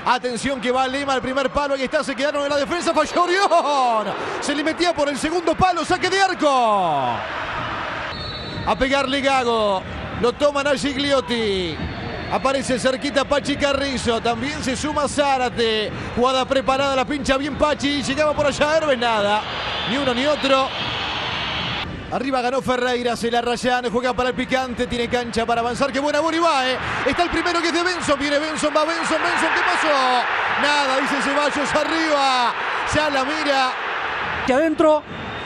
Atención que va Lima al primer palo. Ahí está, se quedaron en la defensa. Falló Orión. Se le metía por el segundo palo. Saque de arco. A pegarle Gago. Lo toman a Gigliotti. Aparece cerquita Pachi Carrizo. También se suma Zárate. Jugada preparada, la pincha bien Pachi. Llegaba por allá Herbes, nada. Ni uno ni otro. Arriba ganó Ferreira, se la rayan, juega para el picante, tiene cancha para avanzar. ¡Qué buena Boribae! Está el primero que es de Benson, viene Benson, va Benson, ¿qué pasó? Nada, dice Ceballos, arriba. Ya la mira. Que adentro.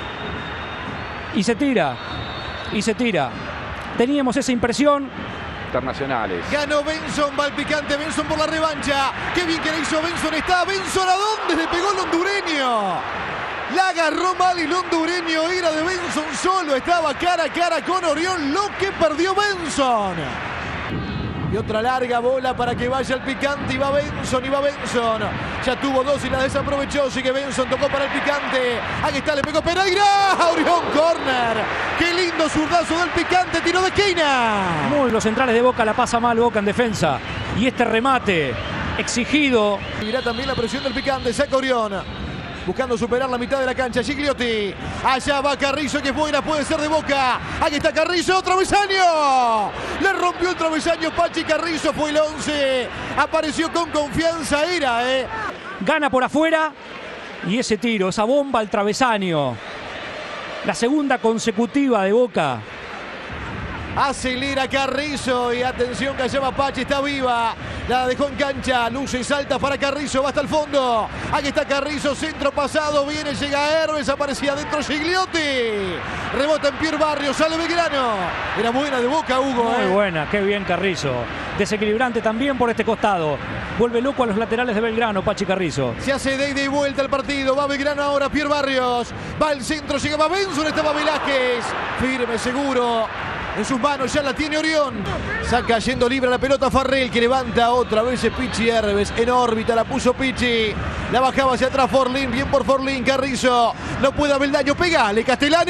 Y se tira. Teníamos esa impresión. Internacionales. Ganó Benson, va el picante, Benson por la revancha. ¡Qué bien que le hizo Benson! Está Benson, ¿a dónde le pegó el hondureño? La agarró mal el hondureño, era de Benson solo, estaba cara a cara con Orión, lo que perdió Benson. Y otra larga bola para que vaya el picante, y va Benson. Ya tuvo dos y la desaprovechó, sigue Benson, tocó para el picante. Aquí está, le pegó Pereira, Orión, córner. Qué lindo zurdazo del picante, tiro de esquina. Muy los centrales de Boca la pasa mal Boca en defensa. Y este remate exigido. Mirá también la presión del picante, saca Orión. Buscando superar la mitad de la cancha, Gigliotti. Allá va Carrizo, que es buena, puede ser de Boca. Aquí está Carrizo, travesaño. Le rompió el travesaño Pachi Carrizo, fue el 11. Apareció con confianza, Gana por afuera. Y ese tiro, esa bomba al travesaño. La segunda consecutiva de Boca. Acelera Carrizo y atención que allá va Pachi, está viva. La dejó en cancha, luce y salta para Carrizo, va hasta el fondo. Aquí está Carrizo, centro pasado, viene, llega Herbes, aparecía adentro Gigliotti. Rebota en Pierre Barrios, sale Belgrano. Era buena de Boca, Hugo. Muy buena, qué bien Carrizo. Desequilibrante también por este costado. Vuelve loco a los laterales de Belgrano, Pachi Carrizo. Se hace de ida y vuelta el partido, va Belgrano ahora, Pierre Barrios. Va al centro, llegaba Benson, estaba Velázquez. Firme, seguro. En sus manos ya la tiene Orión. Saca yendo libre la pelota Farrell, que levanta otra vez Pichi Herbes. En órbita la puso Pichi. La bajaba hacia atrás Forlín. Bien por Forlín. Carrizo. No puede haber daño. Pegale Castellani.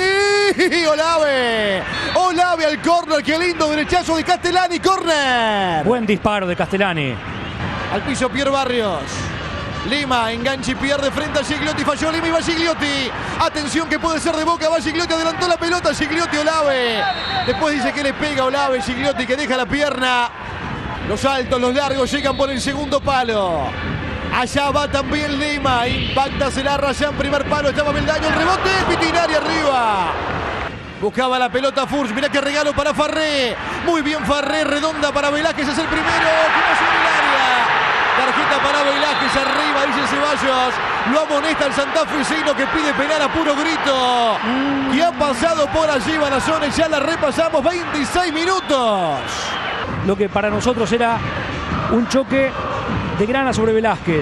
Olave al córner. Qué lindo derechazo de Castellani. Córner. Buen disparo de Castellani. Al piso Pierre Barrios. Lima, enganche y pierde frente a Gigliotti, falló Lima y va Gigliotti. Atención que puede ser de Boca, va Gigliotti, adelantó la pelota, Gigliotti, Olave. Después dice que le pega Olave, Gigliotti que deja la pierna. Los altos, los largos llegan por el segundo palo. Allá va también Lima, impacta Celarra ya en primer palo, estaba Beldaño, el rebote, Pitinari arriba. Buscaba la pelota Furch, mirá qué regalo para Farré. Muy bien Farré, redonda para Velázquez, es el primero. Que pasa en el área. Tarjeta para Velázquez, arriba, dice Ceballos. Lo amonesta el santafesino que pide penal a puro grito. Y ha pasado por allí Balazones, ya la repasamos, 26 minutos. Lo que para nosotros era un choque de Grana sobre Velázquez.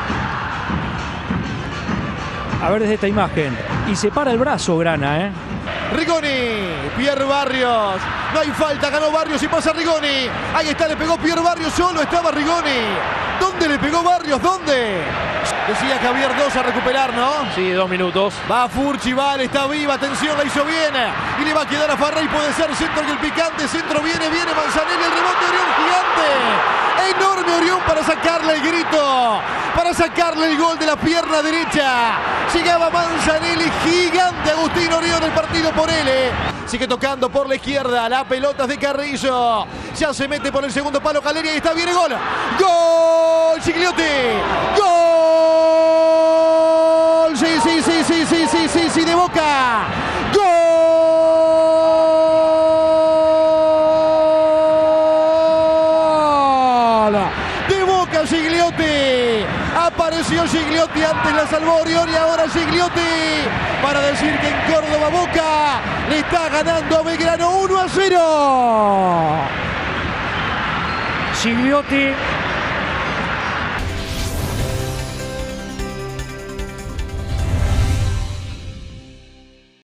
A ver desde esta imagen. Y se para el brazo Grana, Rigoni, Pierre Barrios, no hay falta, ganó Barrios y pasa Rigoni. Ahí está, le pegó Pierre Barrios, solo estaba Rigoni. ¿Dónde le pegó Barrios? ¿Dónde? Decía Javier 2 a recuperar, ¿no? Sí, 2 minutos. Va Furchi, vale, está viva, atención, la hizo bien. Y le va a quedar a Farrey, puede ser centro que el picante, centro viene Manzanelli, el rebote Orión gigante. Enorme Orión para sacarle el grito, para sacarle el gol de la pierna derecha. Llegaba Manzanelli, gigante Agustín Orión, el partido por él. Sigue tocando por la izquierda, la pelota es de Carrizo. Ya se mete por el segundo palo Galeria y está bien el gol. ¡Gol! Gigliotti. ¡Gol! Sí, de Boca. ¡Gol! De Boca Gigliotti. Apareció Gigliotti, antes la salvó Orión y ahora Gigliotti para decir que en Córdoba Boca le está ganando a Belgrano 1-0. Gigliotti